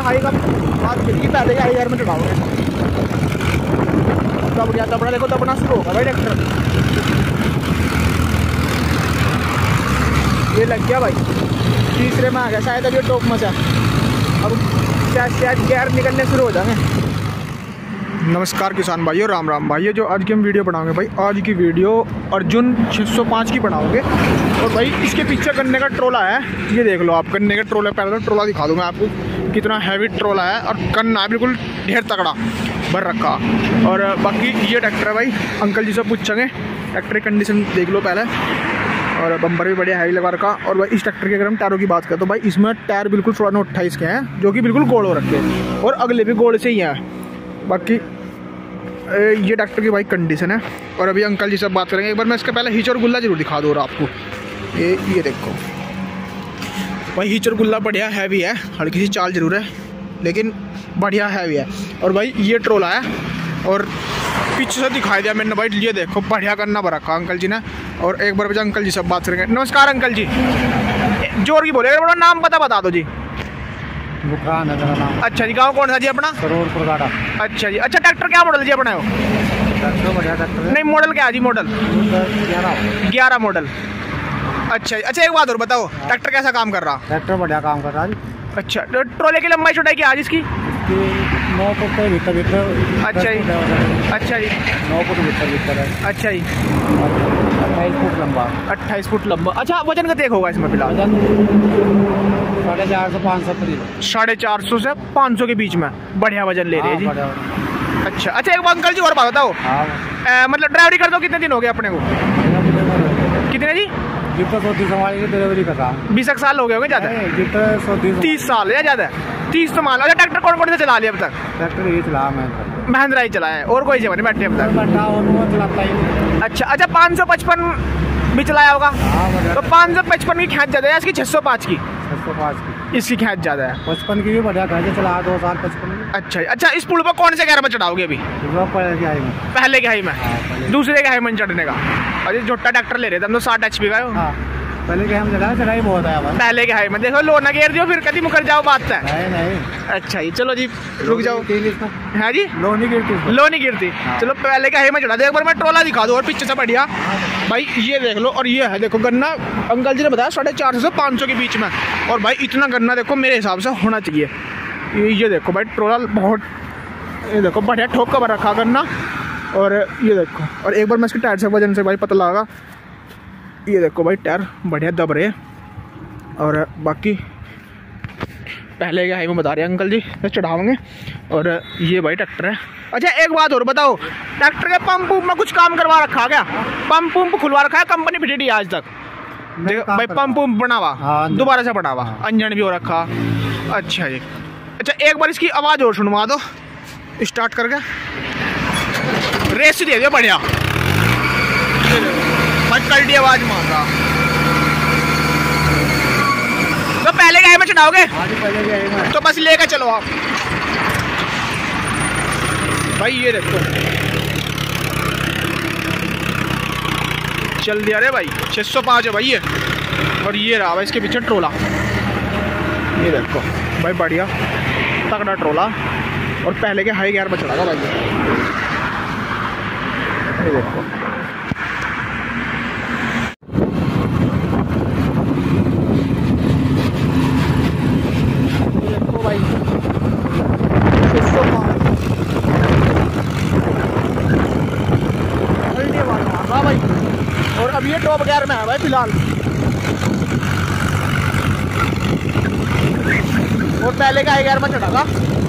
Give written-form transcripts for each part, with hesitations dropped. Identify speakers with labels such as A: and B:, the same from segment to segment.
A: High का बात करिए, पहले हाई गियर में चढ़ाओगे तब क्या दबना, देखो दबना शुरू होगा भाई ट्रैक्टर। ये लग गया भाई, तीसरे में आ गया शायद, अभी टॉप में से अब शायद गियर निकलने शुरू हो जाएंगे। नमस्कार किसान भाइयों, राम राम भाइयों। जो आज की हम वीडियो बनाओगे भाई, आज की वीडियो अर्जुन 605 की बनाओगे। और भाई इसके पीछे गन्ने का ट्रोला है, ये देख लो आप, गन्ने का ट्रोला। पहले तो ट्रोला दिखा दूंगा आपको कितना हैवी ट्रोला है, और गन्ना है बिल्कुल ढेर तगड़ा भर रखा। और बाकी ये ट्रैक्टर है भाई, अंकल जी से पूछेंगे ट्रैक्टर की कंडीशन देख लो पहले। और बम्पर भी बढ़िया हैवी लगा रखा। और भाई इस ट्रैक्टर के अगर हम टायरों की बात करें तो भाई इसमें टायर बिल्कुल 16/28 के हैं, जो कि बिल्कुल गोल हो रखे हैं, और अगले भी गोल से ही हैं। बाकी ये ट्रैक्टर की भाई कंडीशन है। और अभी अंकल जी से बात करेंगे। एक बार मैं इसका पहले हिच और गुल्ला जरूर दिखा दूँ आपको। ये देखो भाई, हिच और गुल्ला बढ़िया हैवी है, हल्की सी चाल जरूर है लेकिन बढ़िया हैवी है। और भाई ये ट्रोला है, और पीछे से दिखाई दिया मैंने भाई, ये देखो बढ़िया करना भर रखा अंकल जी ने। और एक बार बजा अंकल जी से बात करेंगे। नमस्कार अंकल जी, जोर की बोले, बड़ा नाम बता दो जी।
B: बुखान है मेरा नाम।
A: अच्छा जी, गाँव कौन सा जी अपना?
B: सरोरपुर गाड़ा।
A: अच्छा जी। अच्छा ट्रैक्टर क्या मॉडल जी अपना?
B: ट्रैक्टर बढ़िया ट्रैक्टर है।
A: नहीं मॉडल क्या है जी? Model 11 model. अच्छा अच्छा, एक बात और बताओ, ट्रैक्टर कैसा काम कर रहा?
B: ट्रैक्टर बढ़िया काम कर रहा है।
A: अच्छा, तो ट्रोले की लंबाई छोटाई क्या आज इसकी?
B: 9 फुट के भीतर।
A: अच्छा जी। अच्छा जी,
B: 9 फुट भीतर है।
A: अच्छा जी,
B: 28 फुट लंबा।
A: 28 फुट लंबा। अच्छा, वजन का देख होगा इसमें फिलहाल?
B: 450-500 करीब।
A: 450 से 500 के बीच में बढ़िया वजन ले रहे हैं जी। अच्छा अच्छा, एक बात अंकल जी और बात बताओ, मतलब ड्राइवरी कर दो कितने दिन हो गए अपने को? कितने जी?
B: जितना 130 डिलीवरी का था।
A: 20 साल हो गए होंगे ज़्यादा? 30 साल या ज़्यादा? 30 तो मान लो। अच्छा, ट्रैक्टर कौन कौन से चला लिया अब तक?
B: ट्रैक्टर ये चला
A: महिंद्रा ही चलाया है, और कोई जगह नहीं बैठे अब तक?
B: चलाता ही।
A: अच्छा अच्छा, 555 भी चलाया होगा? तो 555 की खैंच ज़्यादा है इसकी 605 की?
B: 605 की
A: इसकी खैंच ज़्यादा है।
B: 55 की भी बढ़िया खैंच चला 2 साल 55 की।
A: अच्छा अच्छा, इस पुल पर कौन से गियर में चढ़ाओगे अभी? पहले के हाई में, दूसरे के हाई में चढ़ने का? अरे छोटा ट्रैक्टर ले रहे थे हम तो, 60 HP का है।
B: पहले के हम चढ़ाई बहुत है।
A: पहले के हाई में देखो, लो ना गियर दियो फिर कभी मुकर जाओ बात है।
B: नहीं।
A: अच्छा जी, चलो जी रुक जाओ। है जी,
B: लो नहीं गिरती।
A: चलो पहले के हाई में चढ़ा दे। एक बार मैं ट्रोला दिखा दूँ और पीछे से बढ़िया भाई, ये देख लो। और ये है देखो गन्ना, अंकल जी ने बताया 450 से 500 के बीच में। और भाई इतना गन्ना देखो मेरे हिसाब से होना चाहिए। ये देखो भाई ट्रोला बहुत, ये देखो बढ़िया ठोक कर रखा गन्ना। और ये देखो, और एक बार मैं इसके टायर से वजन से भाई पता लगा, ये देखो भाई टायर बढ़िया दब रहे। और बाकी पहले के हाई में बता रहे हैं अंकल जी, चढ़ाओगे। और ये भाई ट्रैक्टर है। अच्छा एक बात और बताओ, ट्रैक्टर के पंप में कुछ काम करवा रखा क्या? पंप खुलवा रखा है कंपनी फिटेडी आज तक? भाई पंप बना हुआ, दोबारा से बना हुआ, इंजन भी हो रखा। अच्छा जी। अच्छा एक बार इसकी आवाज़ और सुनवा दो स्टार्ट करके, रेस दे दियो बढ़िया भाई, कल्टी आवाज़ मार रहा। तो पहले के हाई में चढ़ाओगे? तो बस लेकर चलो आप भाई। ये देखो चल दिया रे भाई, 605 है भाई ये। और ये रहा भाई इसके पीछे ट्रोला, ये देखो भाई बढ़िया तगड़ा ट्रोला। और पहले के हाई गियर में चढ़ागा भाई, ये देखो। भाई 605 भाई। और अब ये टॉप गियर में है भाई फिलहाल। और पहले का हाई गियर में चढ़ागा,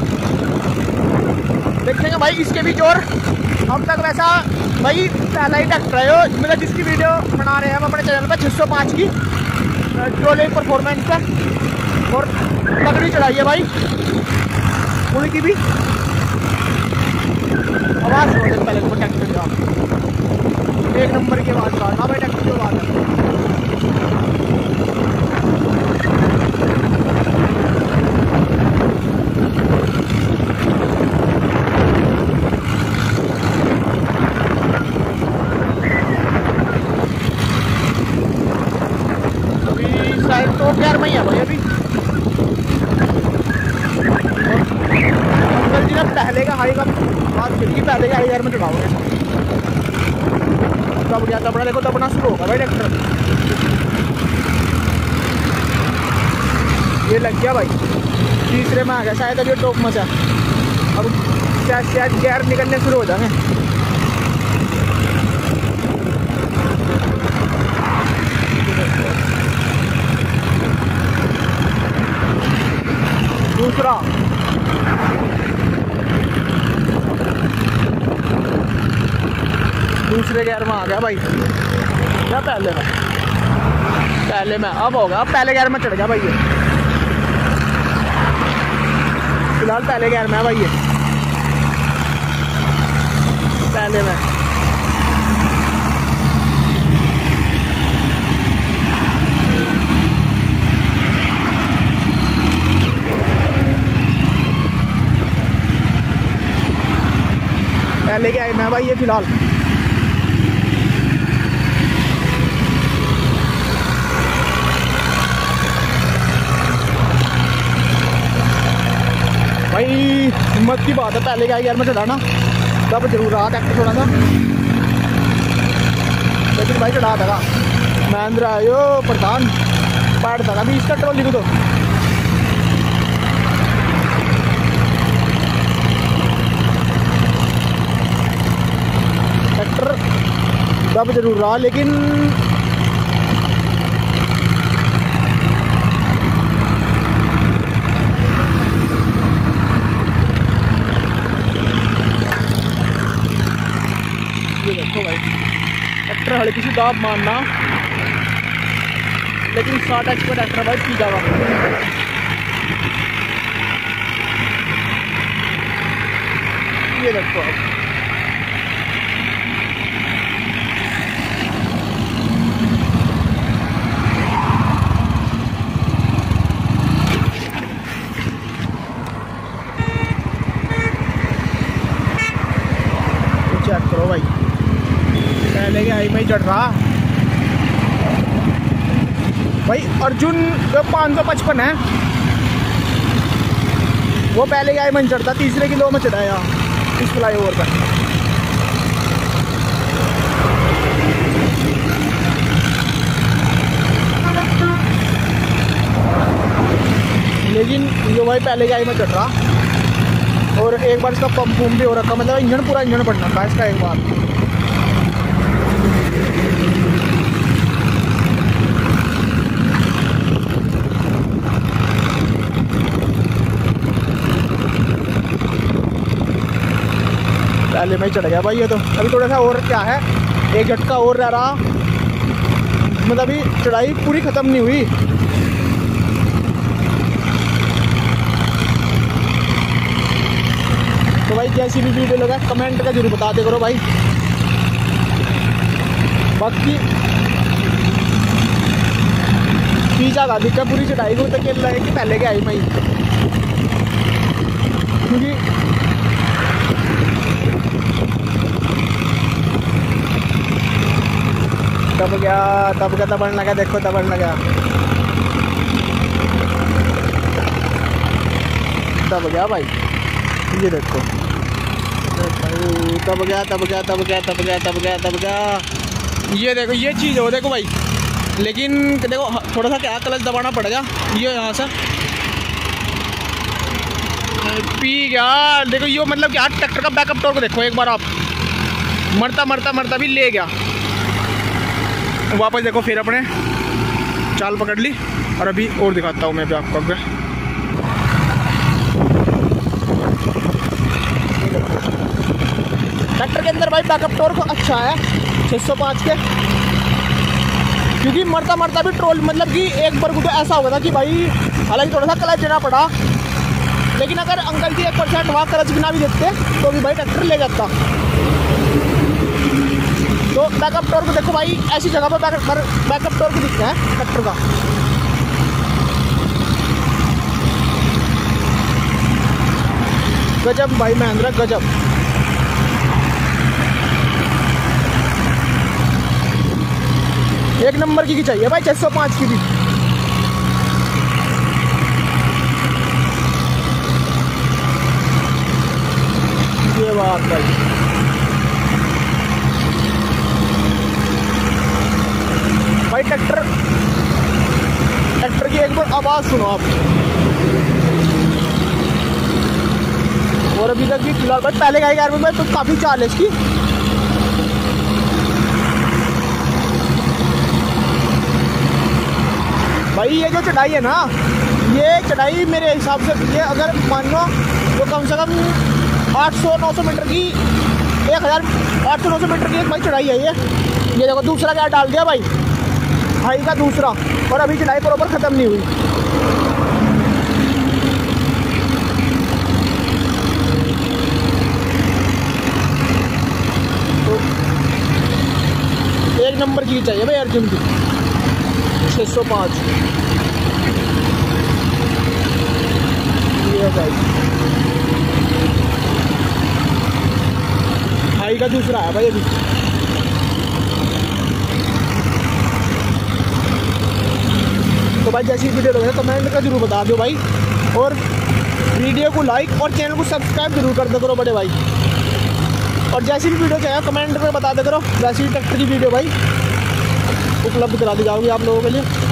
A: देखेंगे भाई इसके भी जोर। अब तक वैसा भाई पहला ही ट्रैक्टर है मतलब जिसकी वीडियो बना रहे हैं हम अपने चैनल पर 605 की ट्रोले परफॉर्मेंस पे। और तगड़ी चढ़ाई है भाई, उनकी भी आवाज़ सुनो दे पहले ट्रैक्टर का, एक नंबर की आवाज़ का। हाँ भाई ट्रैक्टर की आवाज़ है। अभी शायद तो 11 में ही है भाई अभी। पहले का हाई का बात फिर की पहले के हाई गियर में चढ़ाओगे तब गया तबड़ा, देखो तबना शुरू होगा भाई ट्रैक्टर। ये लग गया भाई, तीसरे में आ गया शायद, अभी टॉप मचा। अब शायद गियर निकलने शुरू हो जाएंगे। दूसरा दूसरे गियर में आ गया भाई, या पहले में? पहले में अब होगा, अब पहले गियर में चढ़ गया भाई ये। फिलहाल पहले गियर में है भाई ये, पहले में। पहले गियर में है भाई ये फिलहाल। भाई हिम्मत की बात है, पहले का गियर में चढ़ाना तब जरूर रहा ट्रैक्टर थोड़ा सा, लेकिन भाई चढ़ा देगा। महेंद्र आयो प्रधान पाड़ देगा भी इसका ट्रॉली को। तो ट्रैक्टर तब जरूर रहा, लेकिन देखो भाई ट्रैक्टर हल्की सी दाब मारना, लेकिन 60 HP ट्रैक्टर भाई पी जाएगा। ये देखो अब चेक करो भाई, पहले के हाई में ही चढ़ रहा भाई। अर्जुन जो 555 है वो पहले के हाई में चढ़ता, तीसरे की लो में चढ़ाया इस फ्लाईओवर पर। लेकिन जो भाई पहले के हाई में चढ़ रहा, और एक बार इसका पंप भी हो रखा, मतलब इंजन पूरा इंजन पड़ना था इसका एक बार। पहले में ही चढ़ गया भाई ये। तो अभी थोड़ा सा और क्या है, एक झटका और रह रहा, मतलब अभी चढ़ाई पूरी ख़त्म नहीं हुई। तो भाई जैसी भी वीडियो लगा कमेंट का जरूर बता दे करो भाई। बाकी पीछा का दिक्कत पूरी चढ़ाई को तक लगे कि पहले के आई मैं, क्योंकि तब क्या तबड़ने लगा, देखो तबड़ने लगा, तब गया भाई। ये देखो तब गया। ये देखो ये चीज़ हो, देखो भाई। लेकिन देखो थोड़ा सा क्या क्लच दबाना पड़ेगा, ये यहाँ से पी गया। देखो ये मतलब क्या ट्रैक्टर का बैकअप टॉर्क देखो एक बार आप, मरता भी ले गया वापस। देखो फिर अपने चाल पकड़ ली, और अभी और दिखाता हूँ मैं भी आपको। ट्रैक्टर के अंदर भाई बैकअप टॉर्क अच्छा है 605 के, क्योंकि मरता भी ट्रोल, मतलब कि एक बार को तो ऐसा होगा था कि भाई हालांकि थोड़ा सा क्लच देना पड़ा, लेकिन अगर अंकल जी 1% वहाँ क्लच बिना भी देते तो भी भाई ट्रैक्टर ले जाता। तो बैकअप टॉर्क देखो भाई, ऐसी जगह पर बैकअप टॉर्क दिखता है ट्रैक्टर का। गजब भाई महेंद्र, गजब। एक नंबर की चाहिए भाई 605 की भी। आवाज़ सुनो आप। और अभी तक भी फिलहाल भाई पहले का यार में तो काफ़ी चाल है इसकी। भाई ये जो चढ़ाई है ना, ये चढ़ाई मेरे हिसाब से ये अगर मान लो तो कम से कम 800-900 मीटर की, 1800-900 मीटर की एक भाई चढ़ाई है ये देखो दूसरा क्या डाल दिया भाई, हाई का दूसरा, और अभी चढ़ाई प्रॉपर ख़त्म नहीं हुई। तो एक नंबर की चाहिए भाई अर्जुन की 605 ये भाई, हाई का दूसरा है भाई अभी। तो भाई जैसी वीडियो लगे कमेंट का जरूर बता दो भाई, और वीडियो को लाइक और चैनल को सब्सक्राइब जरूर कर दो करो बड़े भाई। और जैसी भी वीडियो चाहिए कमेंट में बता दे करो, वैसी ट्रैक्टर की वीडियो भाई उपलब्ध करा दी जाओगी आप लोगों के लिए।